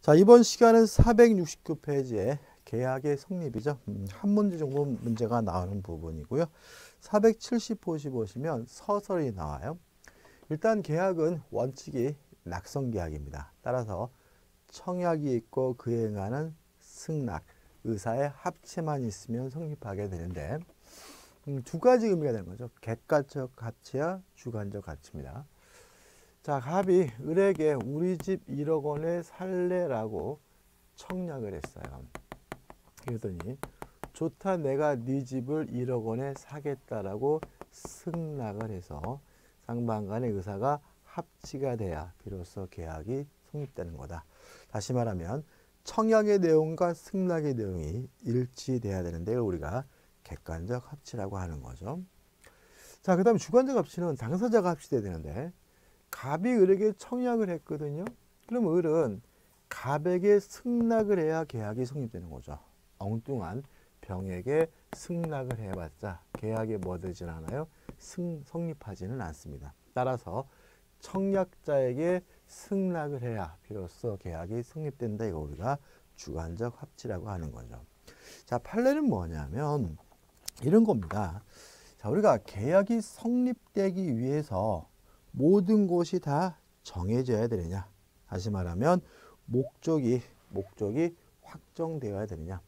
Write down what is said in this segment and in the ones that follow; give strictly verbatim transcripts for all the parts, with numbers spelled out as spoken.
자, 이번 시간은 사백육십구 페이지에 계약의 성립이죠. 음, 한 문제 정도 문제가 나오는 부분이고요. 사백칠십 페이지 보시면 서설이 나와요. 일단 계약은 원칙이 낙성계약입니다. 따라서 청약이 있고 그에 응하는 승낙, 의사의 합치만 있으면 성립하게 되는데 음, 두 가지 의미가 되는 거죠. 객관적 가치와 주관적 가치입니다. 자, 갑이 을에게 우리 집 일억 원에 살래라고 청약을 했어요. 그랬더니 좋다, 내가 네 집을 일억 원에 사겠다라고 승낙을 해서 상반 간의 의사가 합치가 돼야 비로소 계약이 성립되는 거다. 다시 말하면 청약의 내용과 승낙의 내용이 일치돼야 되는데 우리가 객관적 합치라고 하는 거죠. 자, 그 다음에 주관적 합치는 당사자가 합치돼야 되는데 갑이 을에게 청약을 했거든요. 그럼 을은 갑에게 승낙을 해야 계약이 성립되는 거죠. 엉뚱한 병에게 승낙을 해봤자 계약에 뭐 되진 않아요? 승, 성립하지는 않습니다. 따라서 청약자에게 승낙을 해야 비로소 계약이 성립된다. 이거 우리가 주관적 합치라고 하는 거죠. 자, 판례는 뭐냐면 이런 겁니다. 자, 우리가 계약이 성립되기 위해서 모든 것이 다 정해져야 되느냐. 다시 말하면 목적이 목적이 확정되어야 되느냐.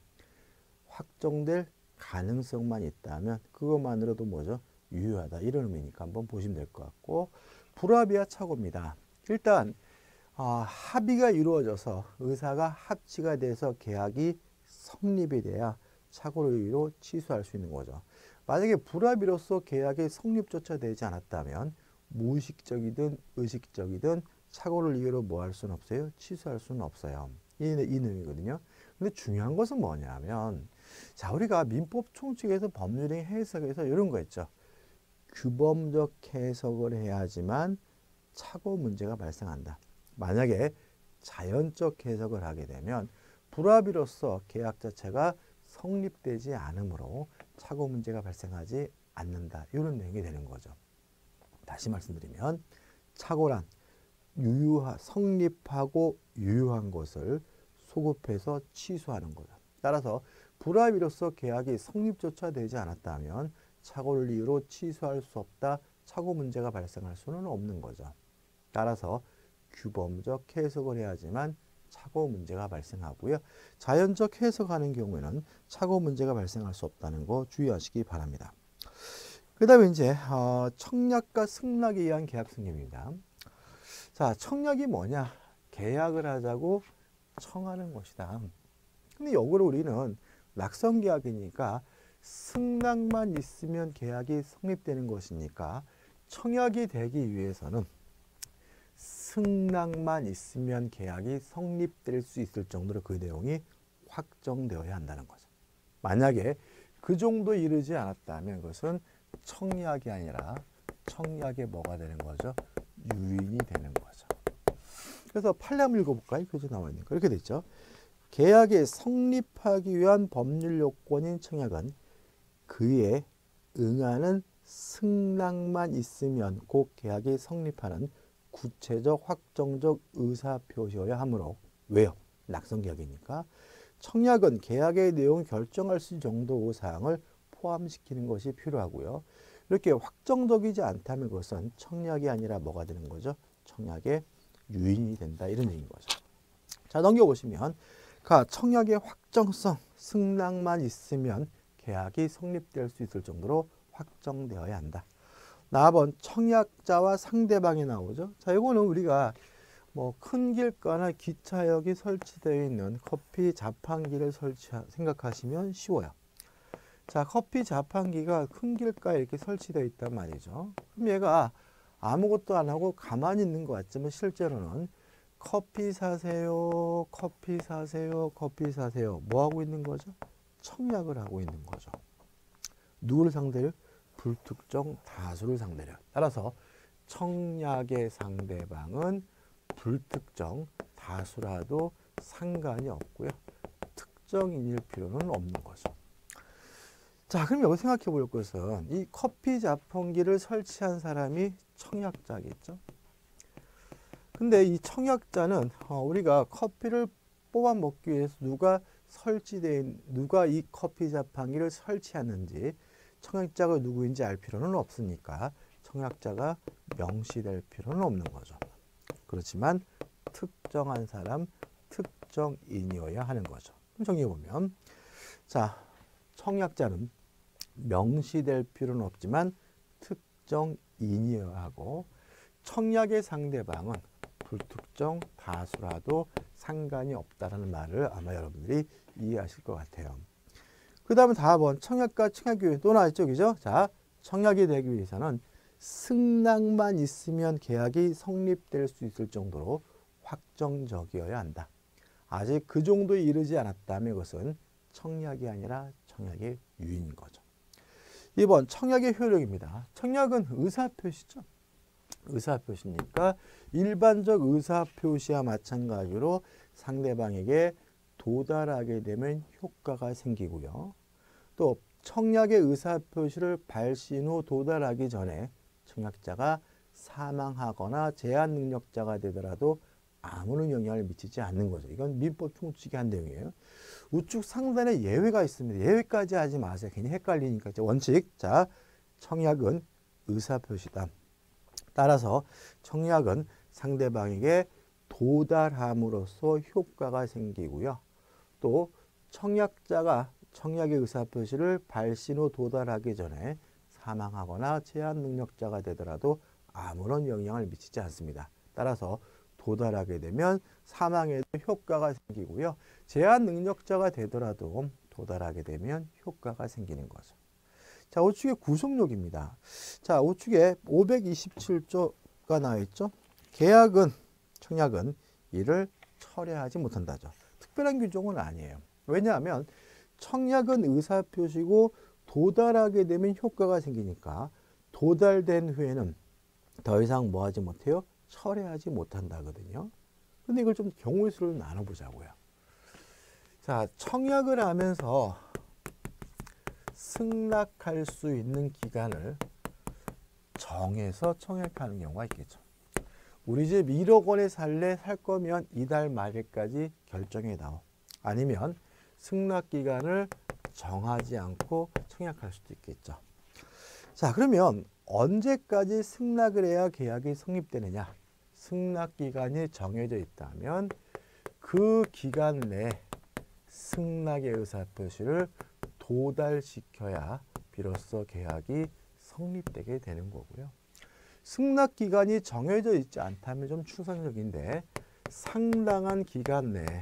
확정될 가능성만 있다면 그것만으로도 뭐죠? 유효하다. 이런 의미니까 한번 보시면 될 것 같고, 불합의와 착오입니다. 일단 아, 합의가 이루어져서 의사가 합치가 돼서 계약이 성립이 돼야 착오를 이유로 취소할 수 있는 거죠. 만약에 불합의로서 계약이 성립조차 되지 않았다면 무의식적이든 의식적이든 착오를 이유로 뭐 할 수는 없어요? 취소할 수는 없어요. 이, 이 내용이거든요. 근데 중요한 것은 뭐냐면, 자, 우리가 민법 총칙에서 법률의 해석에서 이런 거 있죠. 규범적 해석을 해야지만 착오 문제가 발생한다. 만약에 자연적 해석을 하게 되면 불합의로서 계약 자체가 성립되지 않으므로 착오 문제가 발생하지 않는다. 이런 내용이 되는 거죠. 다시 말씀드리면 착오란 유효하, 성립하고 유효한 것을 소급해서 취소하는 거죠. 따라서 불합의로서 계약이 성립조차 되지 않았다면 착오를 이유로 취소할 수 없다. 착오 문제가 발생할 수는 없는 거죠. 따라서 규범적 해석을 해야지만 착오 문제가 발생하고요. 자연적 해석하는 경우에는 착오 문제가 발생할 수 없다는 거 주의하시기 바랍니다. 그 다음에 이제 청약과 승낙에 의한 계약 성립입니다. 자, 청약이 뭐냐? 계약을 하자고 청하는 것이다. 근데 역으로 우리는 낙성계약이니까 승낙만 있으면 계약이 성립되는 것이니까 청약이 되기 위해서는 승낙만 있으면 계약이 성립될 수 있을 정도로 그 내용이 확정되어야 한다는 거죠. 만약에 그 정도 이르지 않았다면 그것은 청약이 아니라 청약의 뭐가 되는 거죠? 유인이 되는 거죠. 그래서 판례 한번 읽어볼까요? 교재 나와 있는 거. 이렇게 됐죠. 계약이 성립하기 위한 법률 요건인 청약은 그에 응하는 승낙만 있으면 곧 계약이 성립하는 구체적 확정적 의사표시여야 하므로, 왜요? 낙성계약이니까 청약은 계약의 내용을 결정할 수 있는 정도의 사항을 포함시키는 것이 필요하고요. 이렇게 확정적이지 않다면 그것은 청약이 아니라 뭐가 되는 거죠? 청약의 유인이 된다. 이런 얘기인 거죠. 자, 넘겨보시면 가 청약의 확정성, 승낙만 있으면 계약이 성립될 수 있을 정도로 확정되어야 한다. 사 번 청약자와 상대방이 나오죠. 자, 이거는 우리가 뭐 큰 길가나 기차역이 설치되어 있는 커피 자판기를 설치 생각하시면 쉬워요. 자, 커피 자판기가 큰 길가에 이렇게 설치되어 있단 말이죠. 그럼 얘가 아무것도 안 하고 가만히 있는 것 같지만 실제로는 커피 사세요, 커피 사세요, 커피 사세요. 뭐 하고 있는 거죠? 청약을 하고 있는 거죠. 누구를 상대로? 불특정 다수를 상대로. 따라서 청약의 상대방은 불특정 다수라도 상관이 없고요. 특정인일 필요는 없는 거죠. 자, 그럼 여기 생각해 볼 것은 이 커피 자판기를 설치한 사람이 청약자겠죠. 근데 이 청약자는 어, 우리가 커피를 뽑아 먹기 위해서 누가 설치된 누가 이 커피 자판기를 설치했는지 청약자가 누구인지 알 필요는 없으니까 청약자가 명시될 필요는 없는 거죠. 그렇지만 특정한 사람, 특정인이어야 하는 거죠. 그럼 정리해보면 자, 청약자는 명시될 필요는 없지만 특정인이어야 하고 청약의 상대방은 불특정 다수라도 상관이 없다는 말을 아마 여러분들이 이해하실 것 같아요. 그 다음에 다음은 청약과 청약교육 또 나왔죠, 그죠? 자, 청약이 되기 위해서는 승낙만 있으면 계약이 성립될 수 있을 정도로 확정적이어야 한다. 아직 그 정도에 이르지 않았다면 그것은 청약이 아니라 청약의 유인인 거죠. 이 번 청약의 효력입니다. 청약은 의사표시죠. 의사표시니까 일반적 의사표시와 마찬가지로 상대방에게 도달하게 되면 효과가 생기고요. 또 청약의 의사표시를 발신 후 도달하기 전에 청약자가 사망하거나 제한 능력자가 되더라도 아무런 영향을 미치지 않는 거죠. 이건 민법 총칙의 한 내용이에요. 우측 상단에 예외가 있습니다. 예외까지 하지 마세요. 괜히 헷갈리니까. 원칙. 자, 청약은 의사표시다. 따라서 청약은 상대방에게 도달함으로써 효과가 생기고요. 또 청약자가 청약의 의사표시를 발신 후 도달하기 전에 사망하거나 제한 능력자가 되더라도 아무런 영향을 미치지 않습니다. 따라서 도달하게 되면 사망에도 효과가 생기고요. 제한 능력자가 되더라도 도달하게 되면 효과가 생기는 거죠. 자, 우측의 구속력입니다. 자, 우측에 오백이십칠 조가 나와 있죠. 계약은, 청약은 이를 철회하지 못한다죠. 특별한 규정은 아니에요. 왜냐하면 청약은 의사표시고 도달하게 되면 효과가 생기니까 도달된 후에는 더 이상 뭐 하지 못해요? 철회하지 못한다거든요. 근데 이걸 좀 경우의 수를 나눠보자고요. 자, 청약을 하면서 승낙할 수 있는 기간을 정해서 청약하는 경우가 있겠죠. 우리 집 일억 원에 살래 살 거면 이달 말일까지 결정해 나오. 아니면 승낙 기간을 정하지 않고 청약할 수도 있겠죠. 자, 그러면 언제까지 승낙을 해야 계약이 성립되느냐? 승낙 기간이 정해져 있다면 그 기간 내에 승낙의 의사표시를 도달시켜야 비로소 계약이 성립되게 되는 거고요. 승낙 기간이 정해져 있지 않다면 좀 추상적인데 상당한 기간 내에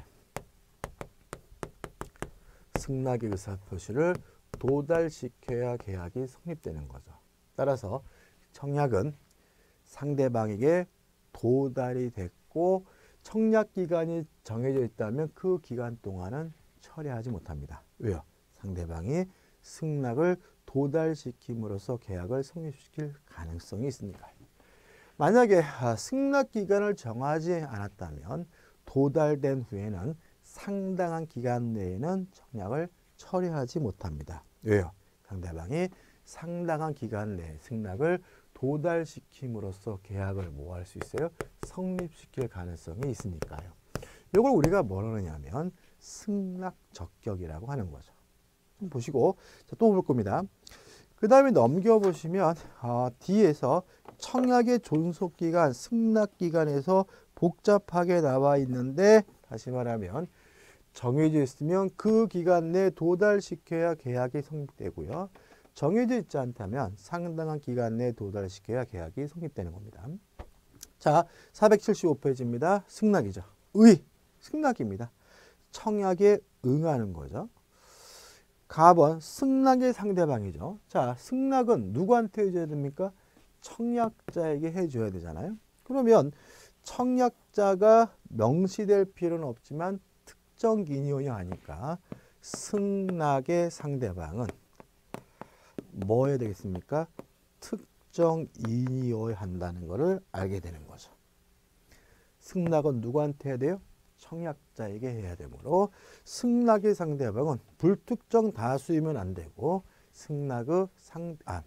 승낙의 의사표시를 도달시켜야 계약이 성립되는 거죠. 따라서 청약은 상대방에게 도달이 됐고 청약 기간이 정해져 있다면 그 기간 동안은 철회하지 못합니다. 왜요? 상대방이 승낙을 도달시킴으로써 계약을 성립시킬 가능성이 있으니까요. 만약에 승낙 기간을 정하지 않았다면 도달된 후에는 상당한 기간 내에는 청약을 처리하지 못합니다. 왜요? 상대방이 상당한 기간 내에 승낙을 도달시킴으로써 계약을 뭐 할 수 있어요? 성립시킬 가능성이 있으니까요. 이걸 우리가 뭐라 하냐면 승낙 적격이라고 하는 거죠. 좀 보시고 또 볼 겁니다. 그 다음에 넘겨보시면 어, 뒤에서 청약의 존속기간, 승낙기간에서 복잡하게 나와 있는데 다시 말하면 정해져 있으면 그 기간 내에 도달시켜야 계약이 성립되고요. 정해져 있지 않다면 상당한 기간 내에 도달시켜야 계약이 성립되는 겁니다. 자, 사백칠십오 페이지입니다. 승낙이죠. 의, 승낙입니다. 청약에 응하는 거죠. 갑은 승낙의 상대방이죠. 자, 승낙은 누구한테 해줘야 됩니까? 청약자에게 해줘야 되잖아요. 그러면 청약자가 명시될 필요는 없지만 특정인이어야 하니까 승낙의 상대방은 뭐 해야 되겠습니까? 특정인이어야 한다는 것을 알게 되는 거죠. 승낙은 누구한테 해야 돼요? 청약자에게 해야 되므로 승낙의 상대방은 불특정 다수이면 안 되고 승낙의 상, 아,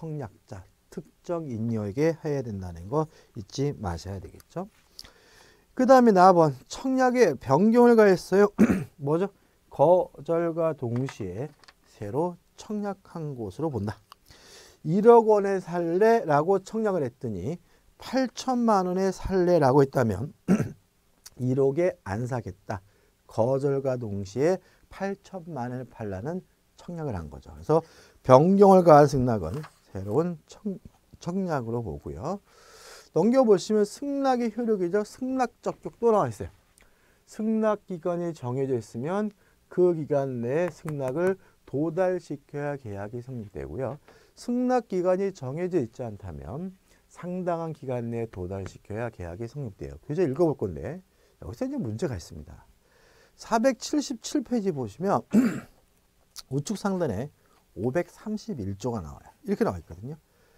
청약자, 특정인이에게 해야 된다는 거 잊지 마셔야 되겠죠. 그 다음에 사 번 청약에 변경을 가했어요. 뭐죠? 거절과 동시에 새로 청약한 곳으로 본다. 일억 원에 살래라고 청약을 했더니 팔천만 원에 살래라고 했다면 일억에 안 사겠다. 거절과 동시에 팔천만 원을 팔라는 청약을 한 거죠. 그래서 변경을 가한 승낙은 새로운 청, 청약으로 보고요. 넘겨보시면 승낙의 효력이죠. 승낙적 격도 나와 있어요. 승낙 기간이 정해져 있으면 그 기간 내에 승낙을 도달시켜야 계약이 성립되고요. 승낙 기간이 정해져 있지 않다면 상당한 기간 내에 도달시켜야 계약이 성립돼요. 교재 읽어볼 건데 여기서 이제 문제가 있습니다. 사백칠십칠 페이지 보시면 우측 상단에 오백삼십일 조가 나와요. 이렇게 나와 있거든요.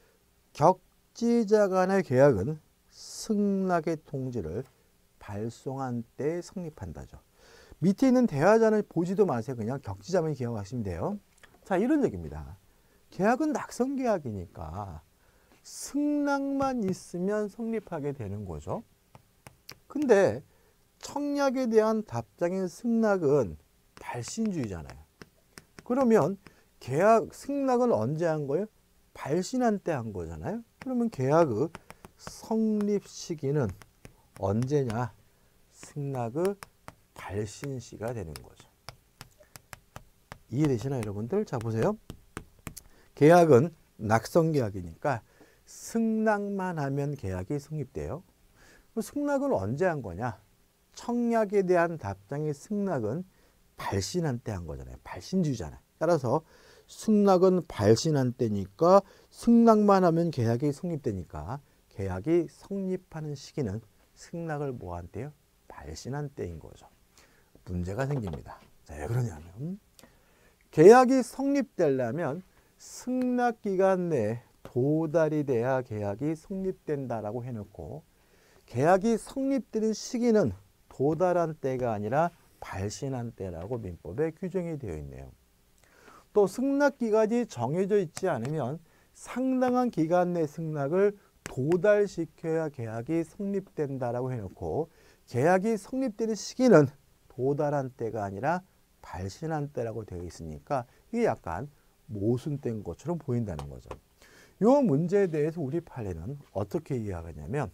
격지자 간의 계약은 승낙의 통지를 발송한 때 성립한다죠. 밑에 있는 대화자는 보지도 마세요. 그냥 격지자만 기억하시면 돼요. 자, 이런 얘기입니다. 계약은 낙선 계약이니까 승낙만 있으면 성립하게 되는 거죠. 근데 청약에 대한 답장인 승낙은 발신주의잖아요. 그러면 계약 승낙은 언제 한 거예요? 발신한 때 한 거잖아요. 그러면 계약의 성립 시기는 언제냐? 승낙의 발신 시가 되는 거죠. 이해되시나요, 여러분들? 자, 보세요. 계약은 낙선 계약이니까 승낙만 하면 계약이 성립돼요. 승낙은 언제 한 거냐? 청약에 대한 답장의 승낙은 발신한 때 한 거잖아요. 발신주의잖아요. 따라서 승낙은 발신한 때니까 승낙만 하면 계약이 성립되니까 계약이 성립하는 시기는 승낙을 뭐 한 때요? 발신한 때인 거죠. 문제가 생깁니다. 자, 왜 그러냐면 계약이 성립되려면 승낙 기간 내에 도달이 돼야 계약이 성립된다라고 해놓고 계약이 성립되는 시기는 도달한 때가 아니라 발신한 때라고 민법에 규정이 되어 있네요. 또 승낙 기간이 정해져 있지 않으면 상당한 기간 내 승낙을 도달시켜야 계약이 성립된다라고 해놓고 계약이 성립되는 시기는 도달한 때가 아니라 발신한 때라고 되어 있으니까 이게 약간 모순된 것처럼 보인다는 거죠. 이 문제에 대해서 우리 판례는 어떻게 이해하겠냐면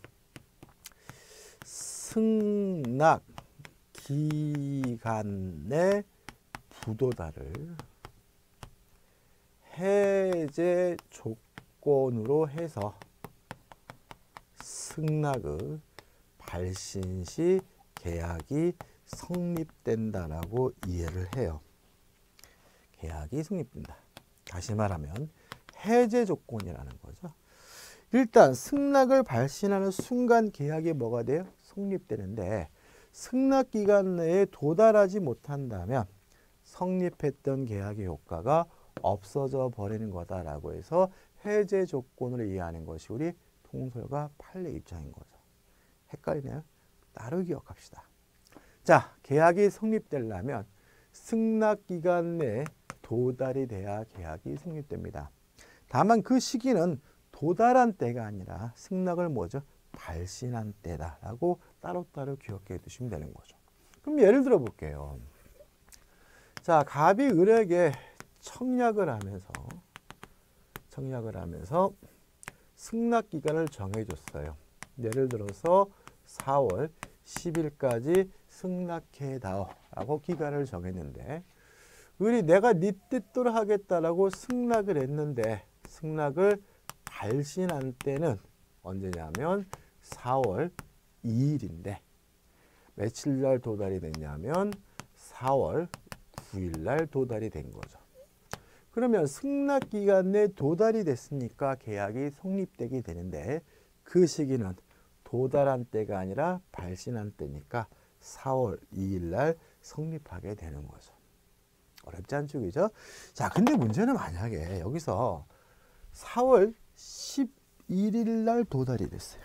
승낙 기간 내 부도달을 해제 조건으로 해서 승낙의 발신 시 계약이 성립된다라고 이해를 해요. 계약이 성립된다. 다시 말하면 해제 조건이라는 거죠. 일단 승낙을 발신하는 순간 계약이 뭐가 돼요? 성립되는데 승낙 기간 내에 도달하지 못한다면 성립했던 계약의 효과가 없어져 버리는 거다라고 해서 해제 조건을 이해하는 것이 우리 통설과 판례 입장인 거죠. 헷갈리나요? 따로 기억합시다. 자, 계약이 성립되려면 승낙 기간 내에 도달이 돼야 계약이 성립됩니다. 다만 그 시기는 도달한 때가 아니라 승낙을 뭐죠? 발신한 때다라고 따로따로 기억해 두시면 되는 거죠. 그럼 예를 들어 볼게요. 자, 갑이 을에게 청약을 하면서 청약을 하면서 승낙 기간을 정해 줬어요. 예를 들어서 사월 십일까지 승낙해 다오라고 기간을 정했는데 을이 내가 네 뜻대로 하겠다라고 승낙을 했는데 승낙을 발신한 때는 언제냐면 사월 이일인데 며칠 날 도달이 됐냐면 사월 구일 날 도달이 된 거죠. 그러면 승낙 기간 내 도달이 됐으니까 계약이 성립되게 되는데 그 시기는 도달한 때가 아니라 발신한 때니까 사월 이일 날 성립하게 되는 거죠. 어렵지 않죠, 그죠? 자, 근데 문제는 만약에 여기서 사월 십일일 날 도달이 됐어요.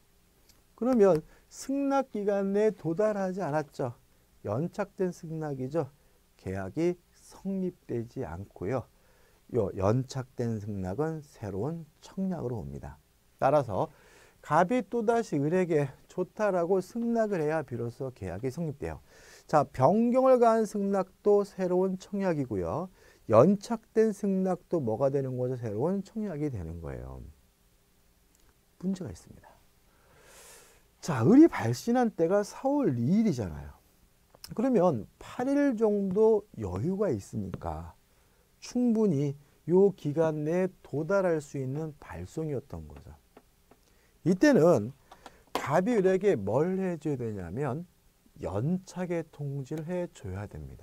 그러면 승낙 기간 내에 도달하지 않았죠. 연착된 승낙이죠. 계약이 성립되지 않고요. 요 연착된 승낙은 새로운 청약으로 옵니다. 따라서 갑이 또다시 을에게 좋다라고 승낙을 해야 비로소 계약이 성립돼요. 자, 변경을 가한 승낙도 새로운 청약이고요. 연착된 승낙도 뭐가 되는 거죠? 새로운 청약이 되는 거예요. 문제가 있습니다. 자, 을이 발신한 때가 사월 이일이잖아요. 그러면 팔 일 정도 여유가 있으니까 충분히 이 기간 내에 도달할 수 있는 발송이었던 거죠. 이때는 갑이 을에게 뭘 해줘야 되냐면 연착의 통지를 해줘야 됩니다.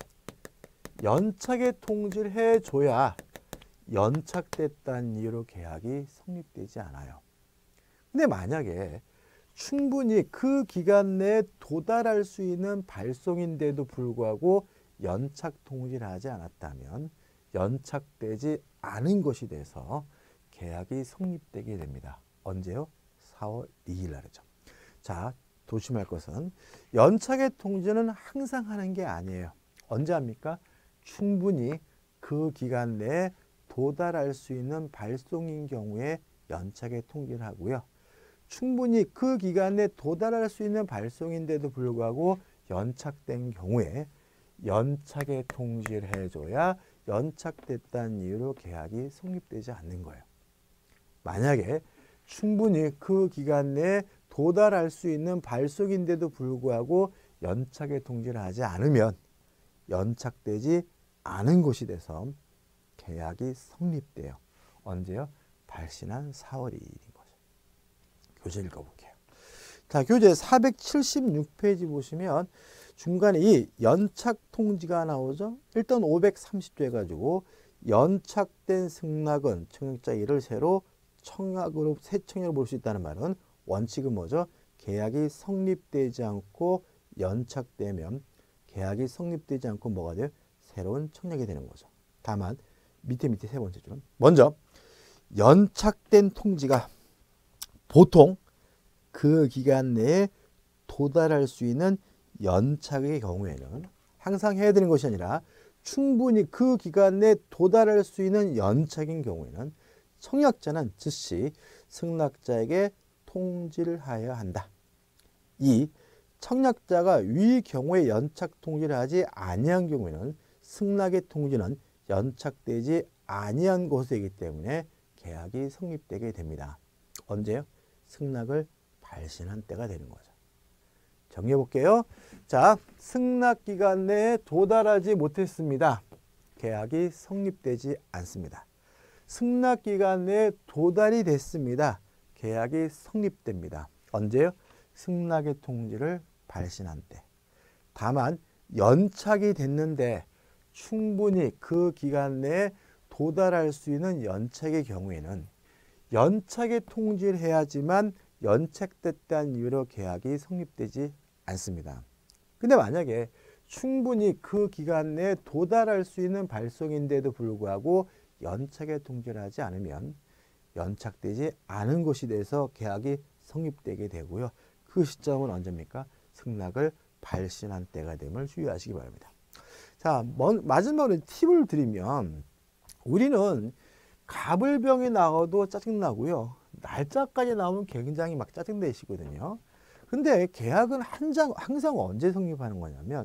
연착의 통지를 해줘야 연착됐다는 이유로 계약이 성립되지 않아요. 근데 만약에 충분히 그 기간 내에 도달할 수 있는 발송인데도 불구하고 연착 통지를 하지 않았다면 연착되지 않은 것이 돼서 계약이 성립되게 됩니다. 언제요? 사월 이일 날이죠. 자, 조심할 것은 연착의 통지는 항상 하는 게 아니에요. 언제 합니까? 충분히 그 기간 내에 도달할 수 있는 발송인 경우에 연착의 통지를 하고요. 충분히 그 기간 내에 도달할 수 있는 발송인데도 불구하고 연착된 경우에 연착의 통지를 해줘야 연착됐다는 이유로 계약이 성립되지 않는 거예요. 만약에 충분히 그 기간 내에 도달할 수 있는 발송인데도 불구하고 연착의 통지를 하지 않으면 연착되지 않은 것이 돼서 계약이 성립돼요. 언제요? 발신한 사월 이일인 거죠. 교재 읽어볼게요. 자, 교재 사백칠십육 페이지 보시면 중간에 이 연착 통지가 나오죠. 일단 오백삼십 조 해가지고 연착된 승낙은 청약자 일을 새로 청약으로 새 청약을 볼 수 있다는 말은 원칙은 뭐죠? 계약이 성립되지 않고 연착되면 계약이 성립되지 않고 뭐가 돼요? 새로운 청약이 되는 거죠. 다만 밑에 밑에 세 번째 줄은 먼저 연착된 통지가 보통 그 기간 내에 도달할 수 있는 연착의 경우에는 항상 해야 되는 것이 아니라 충분히 그 기간 내에 도달할 수 있는 연착인 경우에는 청약자는 즉시 승낙자에게 통지를 하여야 한다. 이 청약자가 위 경우에 연착 통지를 하지 아니한 경우에는 승낙의 통지는 연착되지 아니한 것이기 때문에 계약이 성립되게 됩니다. 언제요? 승낙을 발신한 때가 되는 거죠. 정리해 볼게요. 자, 승낙 기간 내에 도달하지 못했습니다. 계약이 성립되지 않습니다. 승낙 기간 내에 도달이 됐습니다. 계약이 성립됩니다. 언제요? 승낙의 통지를 발신한 때. 다만 연착이 됐는데 충분히 그 기간 내에 도달할 수 있는 연착의 경우에는 연착의 통지를 해야지만 연착됐다는 이유로 계약이 성립되지 않습니다. 근데 만약에 충분히 그 기간 내에 도달할 수 있는 발송인데도 불구하고 연착의 통지를 하지 않으면 연착되지 않은 것이 돼서 계약이 성립되게 되고요. 그 시점은 언제입니까? 승낙을 발신한 때가 됨을 주의하시기 바랍니다. 자, 마지막으로 팁을 드리면 우리는 갑을병이 나와도 짜증나고요. 날짜까지 나오면 굉장히 막 짜증내시거든요. 근데 계약은 한장, 항상 언제 성립하는 거냐면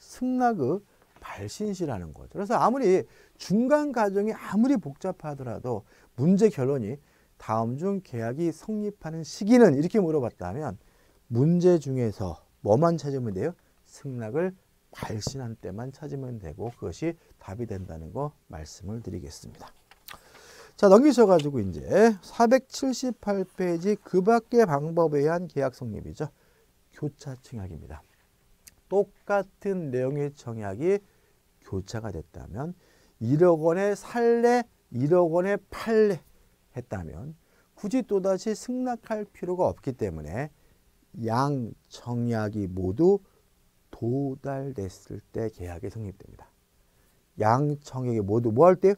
승낙의 발신시라는 거죠. 그래서 아무리 중간 과정이 아무리 복잡하더라도 문제 결론이 다음 중 계약이 성립하는 시기는 이렇게 물어봤다면 문제 중에서 뭐만 찾으면 돼요? 승낙을 발신한 때만 찾으면 되고 그것이 답이 된다는 거 말씀을 드리겠습니다. 자, 넘기셔가지고 이제 사백칠십팔 페이지 그 밖의 방법에 의한 계약 성립이죠. 교차 청약입니다. 똑같은 내용의 청약이 교차가 됐다면 일억 원에 살래, 일억 원에 팔래 했다면 굳이 또다시 승낙할 필요가 없기 때문에 양 청약이 모두 도달됐을 때 계약이 성립됩니다. 양 청약이 모두 뭐 할 때?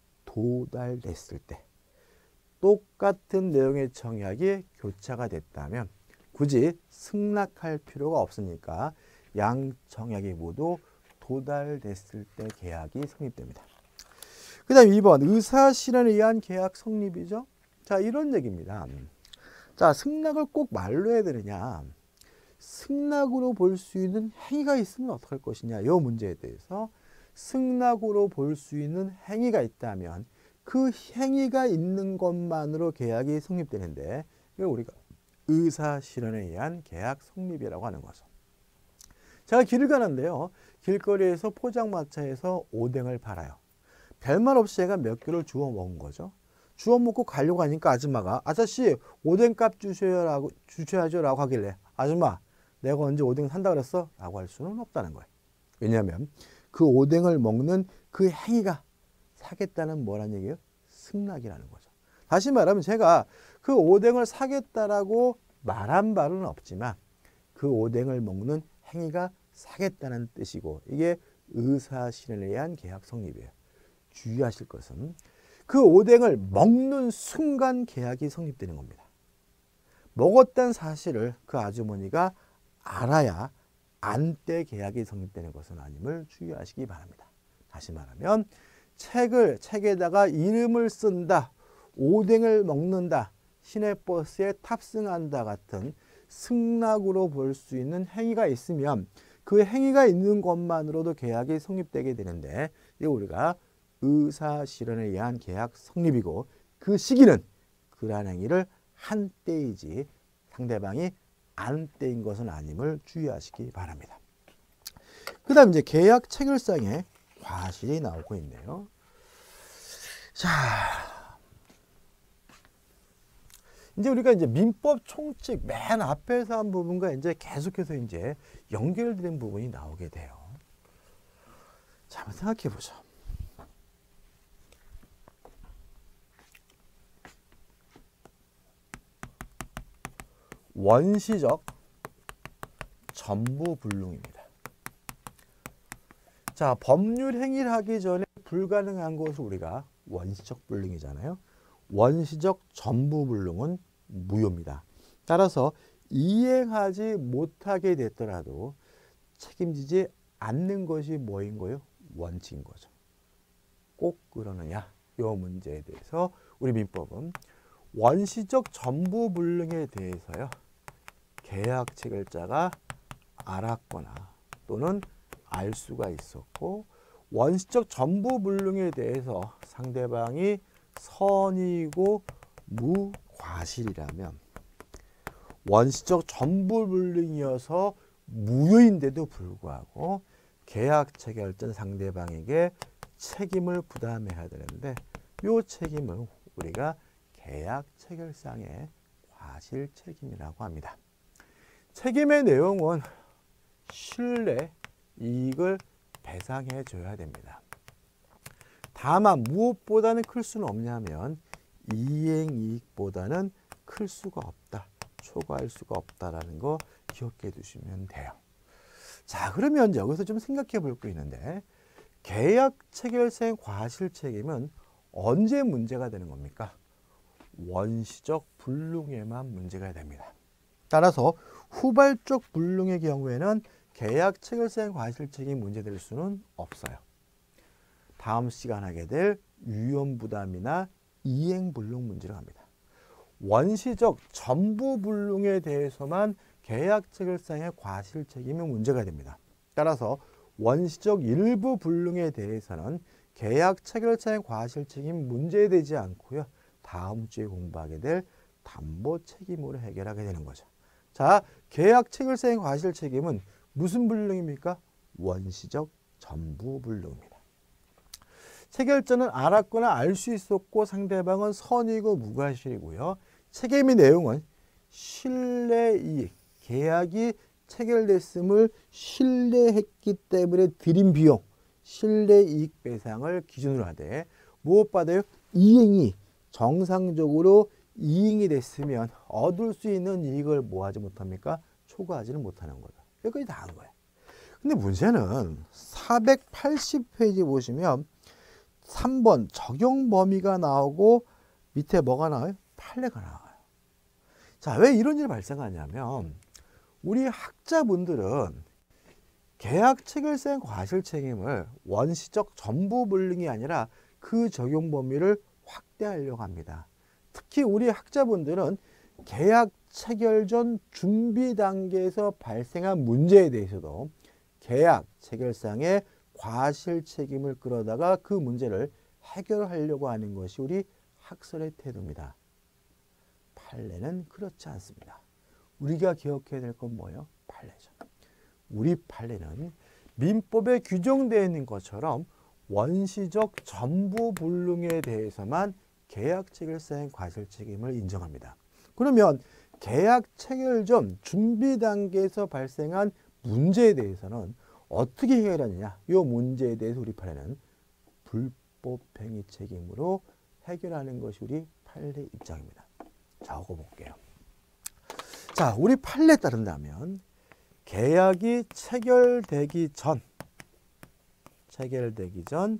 도달됐을 때. 똑같은 내용의 청약이 교차가 됐다면 굳이 승낙할 필요가 없으니까 양 청약이 모두 도달됐을 때 계약이 성립됩니다. 그 다음에 이 번 의사실현에 의한 계약 성립이죠. 자, 이런 얘기입니다. 자, 자, 승낙을 꼭 말로 해야 되느냐? 승낙으로 볼 수 있는 행위가 있으면 어떡할 것이냐? 이 문제에 대해서 승낙으로 볼 수 있는 행위가 있다면 그 행위가 있는 것만으로 계약이 성립되는데 이걸 우리가 의사실현에 의한 계약 성립이라고 하는 거죠. 제가 길을 가는데요. 길거리에서 포장마차에서 오뎅을 팔아요. 별말 없이 제가 몇 개를 주워 먹은 거죠. 주워 먹고 가려고 하니까 아줌마가 아저씨 오뎅값 주셔야라고 주셔야죠 라고 하길래 아줌마 내가 언제 오뎅 산다 그랬어? 라고 할 수는 없다는 거예요. 왜냐하면 그 오뎅을 먹는 그 행위가 사겠다는 뭐란 얘기예요? 승낙이라는 거죠. 다시 말하면 제가 그 오뎅을 사겠다라고 말한 바는 없지만 그 오뎅을 먹는 행위가 사겠다는 뜻이고 이게 의사실현에 의한 계약 성립이에요. 주의하실 것은 그 오뎅을 먹는 순간 계약이 성립되는 겁니다. 먹었다는 사실을 그 아주머니가 알아야 안때 계약이 성립되는 것은 아님을 주의하시기 바랍니다. 다시 말하면 책을 책에다가 이름을 쓴다, 오뎅을 먹는다, 시내버스에 탑승한다 같은 승낙으로 볼 수 있는 행위가 있으면 그 행위가 있는 것만으로도 계약이 성립되게 되는데 이게 우리가 의사실현에 의한 계약 성립이고 그 시기는 그러한 행위를 한 때이지 상대방이 안 때인 것은 아님을 주의하시기 바랍니다. 그 다음 이제 계약 체결상에 과실이 나오고 있네요. 자, 이제 우리가 이제 민법 총칙 맨 앞에서 한 부분과 이제 계속해서 이제 연결된 부분이 나오게 돼요. 자, 한번 생각해 보죠. 원시적 전부불능입니다. 자, 법률 행위를 하기 전에 불가능한 것을 우리가 원시적 불능이잖아요. 원시적 전부불능은 무효입니다. 따라서 이행하지 못하게 됐더라도 책임지지 않는 것이 뭐인 거예요? 원칙인 거죠. 꼭 그러느냐? 이 문제에 대해서 우리 민법은 원시적 전부불능에 대해서요. 계약 체결자가 알았거나 또는 알 수가 있었고 원시적 전부불능에 대해서 상대방이 선의고 무과실이라면 원시적 전부불능이어서 무효인데도 불구하고 계약 체결자 상대방에게 책임을 부담해야 되는데 이 책임을 우리가 계약 체결상의 과실 책임이라고 합니다. 책임의 내용은 신뢰, 이익을 배상해 줘야 됩니다. 다만 무엇보다는 클 수는 없냐면 이행이익보다는 클 수가 없다. 초과할 수가 없다라는 거 기억해 두시면 돼요. 자, 그러면 여기서 좀 생각해 볼 게 있는데 계약 체결상 과실 책임은 언제 문제가 되는 겁니까? 원시적 불능에만 문제가 됩니다. 따라서 후발적 불능의 경우에는 계약 체결상 과실 책임이 문제될 수는 없어요. 다음 시간 하게 될 위험부담이나 이행불능 문제로 갑니다. 원시적 전부불능에 대해서만 계약 체결상의 과실 책임이 문제가 됩니다. 따라서 원시적 일부 불능에 대해서는 계약 체결상의 과실 책임이 문제되지 않고요. 다음 주에 공부하게 될 담보 책임으로 해결하게 되는 거죠. 자, 계약 체결상의 과실 책임은 무슨 불능입니까? 원시적 전부불능입니다. 체결자는 알았거나 알 수 있었고 상대방은 선의고 무과실이고요. 책임의 내용은 신뢰이익, 계약이 체결됐음을 신뢰했기 때문에 들인 비용, 신뢰이익 배상을 기준으로 하되 무엇보다요 이행이 정상적으로 이행이 됐으면 얻을 수 있는 이익을 뭐 하지 못합니까? 초과하지는 못하는 거죠. 여기까지 다 한 거예요. 근데 문제는 사백팔십 페이지 보시면 삼 번 적용 범위가 나오고 밑에 뭐가 나와요? 판례가 나와요. 자, 왜 이런 일이 발생하냐면 우리 학자분들은 계약 체결상 과실 책임을 원시적 전부불능이 아니라 그 적용 범위를 확대하려고 합니다. 특히 우리 학자분들은 계약 체결 전 준비 단계에서 발생한 문제에 대해서도 계약 체결상의 과실 책임을 끌어다가 그 문제를 해결하려고 하는 것이 우리 학설의 태도입니다. 판례는 그렇지 않습니다. 우리가 기억해야 될 건 뭐예요? 판례죠. 우리 판례는 민법에 규정되어 있는 것처럼 원시적 전부불능에 대해서만 계약 체결상의 과실 책임을 인정합니다. 그러면 계약 체결 전 준비 단계에서 발생한 문제에 대해서는 어떻게 해결하느냐? 이 문제에 대해서 우리 판례는 불법행위 책임으로 해결하는 것이 우리 판례 입장입니다. 적어볼게요. 자, 우리 판례에 따른다면 계약이 체결되기 전, 체결되기 전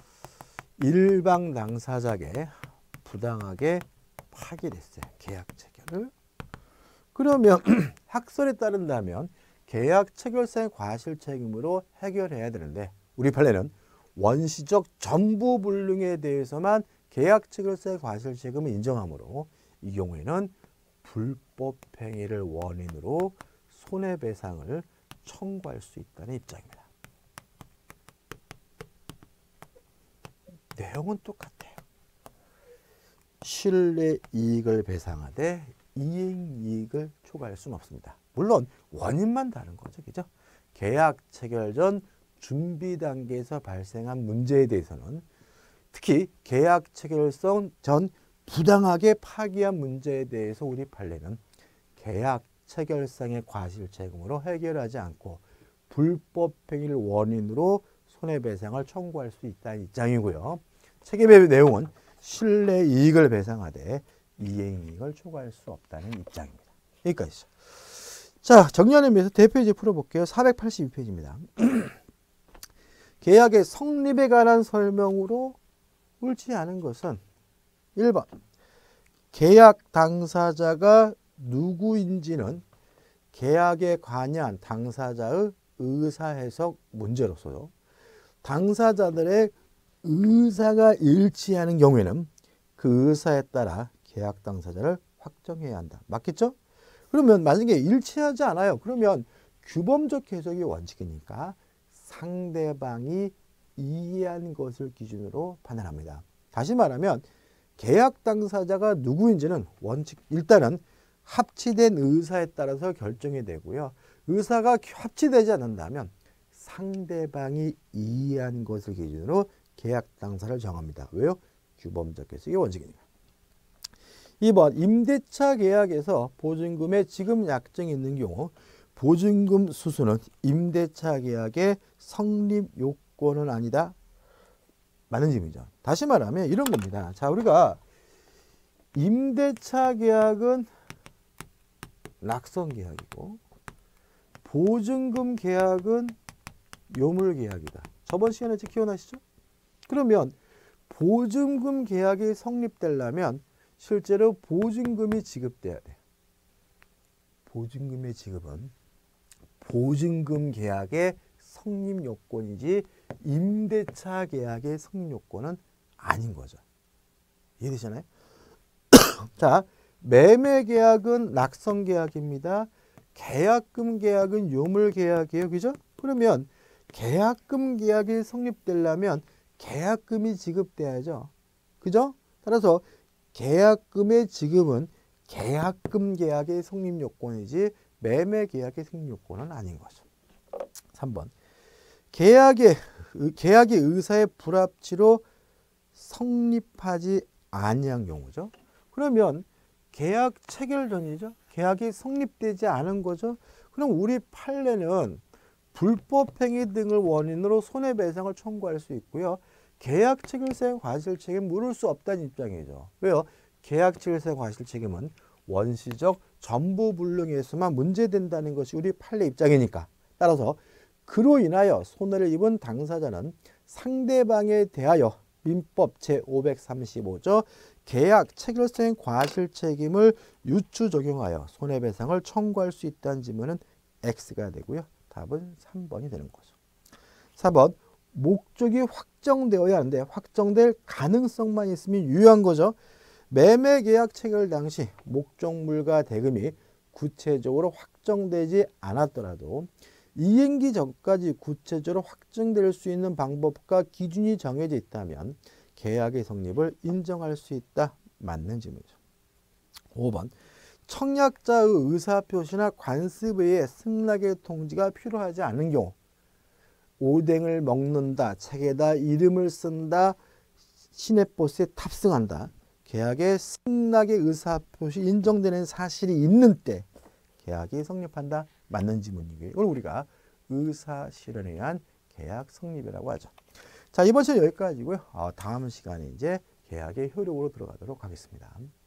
일방 당사자에게 부당하게 파기됐어요. 계약 체결을. 그러면 학설에 따른다면 계약 체결상의 과실 책임으로 해결해야 되는데 우리 판례는 원시적 전부불능에 대해서만 계약 체결상의 과실 책임을 인정하므로 이 경우에는 불법행위를 원인으로 손해배상을 청구할 수 있다는 입장입니다. 내용은 똑같아요. 실내이익을 배상하되 이행이익을 초과할 수는 없습니다. 물론 원인만 다른 거죠. 그죠? 계약 체결 전 준비 단계에서 발생한 문제에 대해서는 특히 계약 체결성 전 부당하게 파기한 문제에 대해서 우리 판례는 계약 체결상의 과실 책임으로 해결하지 않고 불법 행위를 원인으로 손해배상을 청구할 수 있다는 입장이고요. 책임의 내용은 실내이익을 배상하되 이행이익을 초과할 수 없다는 입장입니다. 여기까지죠. 자, 정리하는 의미에서 대표이제 풀어볼게요. 사백팔십이 페이지입니다. 계약의 성립에 관한 설명으로 옳지 않은 것은 일 번 계약 당사자가 누구인지는 계약에 관여한 당사자의 의사해석 문제로서요. 당사자들의 의사가 일치하는 경우에는 그 의사에 따라 계약 당사자를 확정해야 한다. 맞겠죠? 그러면 만약에 일치하지 않아요. 그러면 규범적 해석이 원칙이니까 상대방이 이해한 것을 기준으로 판단합니다. 다시 말하면 계약 당사자가 누구인지는 원칙 일단은 합치된 의사에 따라서 결정이 되고요. 의사가 합치되지 않는다면 상대방이 이해한 것을 기준으로 계약 당사를 정합니다. 왜요? 규범적 해석이 원칙이니까. 이 번 임대차 계약에서 보증금의 지급 약정이 있는 경우 보증금 수수는 임대차 계약의 성립 요건은 아니다. 맞는 질문이죠. 다시 말하면 이런 겁니다. 자, 우리가 임대차 계약은 낙선 계약이고 보증금 계약은 요물 계약이다. 저번 시간에 기억나시죠? 그러면 보증금 계약이 성립되려면 실제로 보증금이 지급돼야 돼. 보증금의 지급은 보증금 계약의 성립 요건이지 임대차 계약의 성립 요건은 아닌 거죠. 이해되시나요? 자, 매매 계약은 낙선 계약입니다. 계약금 계약은 요물 계약이에요. 그죠? 그러면 계약금 계약이 성립되려면 계약금이 지급돼야죠. 그죠? 따라서 계약금의 지급은 계약금 계약의 성립 요건이지 매매 계약의 성립 요건은 아닌 거죠. 삼 번 계약의 계약이 의사의 불합치로 성립하지 아니한 경우죠. 그러면 계약 체결 전이죠. 계약이 성립되지 않은 거죠. 그럼 우리 판례는 불법행위 등을 원인으로 손해배상을 청구할 수 있고요. 계약 체결상 과실 책임 물을 수 없다는 입장이죠. 왜요? 계약 체결상 과실 책임은 원시적 전부불능에서만 문제된다는 것이 우리 판례 입장이니까. 따라서 그로 인하여 손해를 입은 당사자는 상대방에 대하여 민법 제오백삼십오 조 계약 체결상 과실 책임을 유추 적용하여 손해배상을 청구할 수 있다는 질문은 X가 되고요. 답은 삼 번이 되는 거죠. 사 번 목적이 확정되어야 하는데 확정될 가능성만 있으면 유효한 거죠. 매매 계약 체결 당시 목적물과 대금이 구체적으로 확정되지 않았더라도 이행기 전까지 구체적으로 확정될 수 있는 방법과 기준이 정해져 있다면 계약의 성립을 인정할 수 있다. 맞는 질문이죠. 오 번. 청약자의 의사표시나 관습 외에 승낙의 통지가 필요하지 않은 경우 오뎅을 먹는다, 책에다 이름을 쓴다, 시내버스에 탑승한다. 계약의 승낙의 의사표시 인정되는 사실이 있는 때 계약이 성립한다. 맞는 지문이고요. 이걸 우리가 의사실현에 의한 계약 성립이라고 하죠. 자, 이번 시간 여기까지고요. 어, 다음 시간에 이제 계약의 효력으로 들어가도록 하겠습니다.